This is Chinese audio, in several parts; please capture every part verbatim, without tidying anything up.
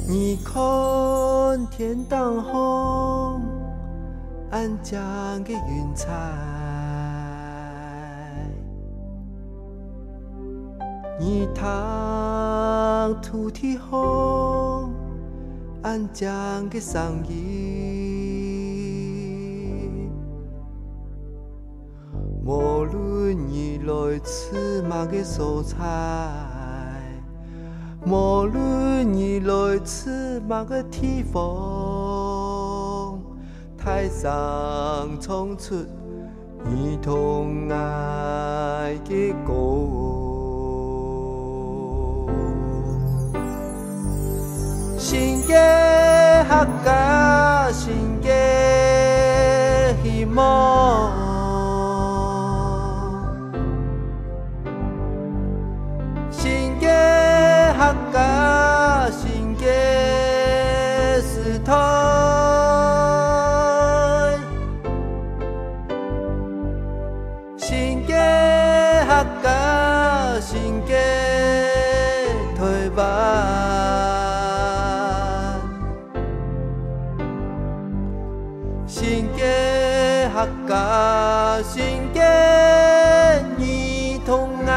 你看天当红，安江的云彩，你躺土地红，安江的声音。无论你来自哪个所在，无论你来自哪个地方，台上唱出你同爱的歌。新的客家，新的希望，新的客家，新的时代，新的客家，新的台湾。新的客家，新的儿童爱。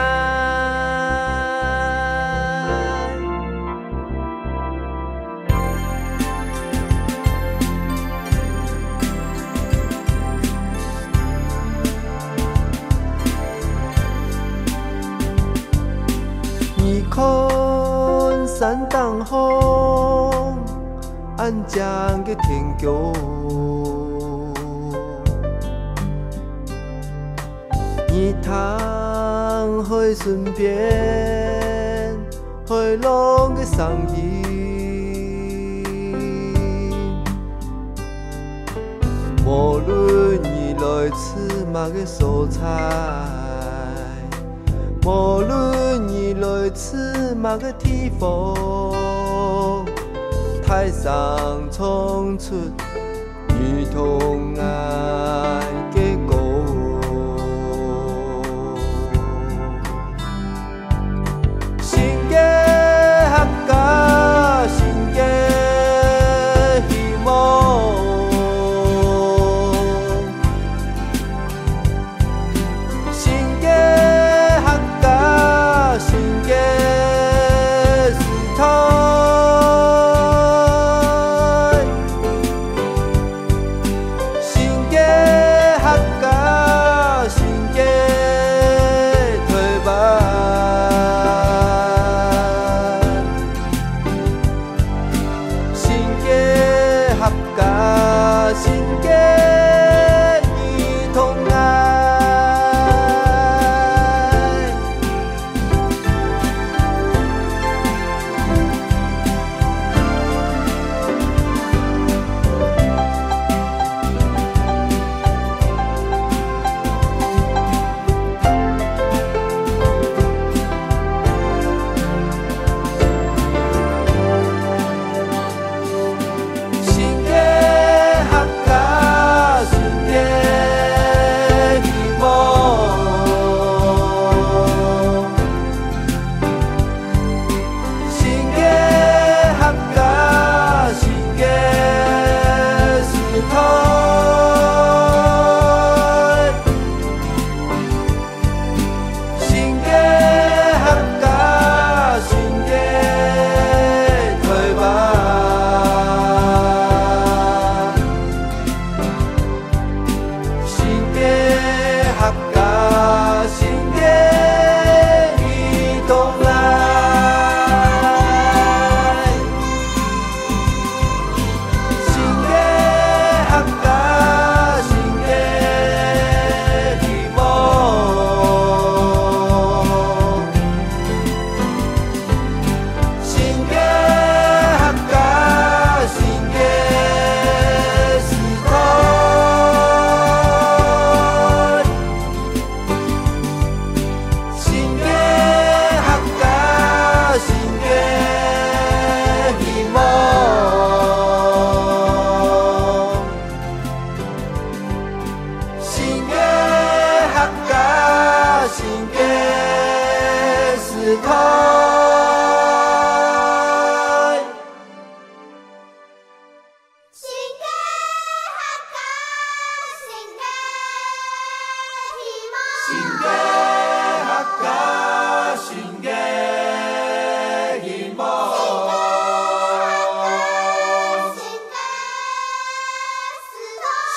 你看山当红，安江的天桥。你躺海身边，海浪的声音。无论你来自哪个所在，无论你来自哪个地方，台上唱出你同爱的歌。新的客家。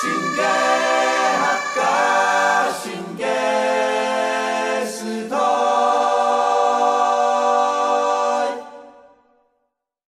情感。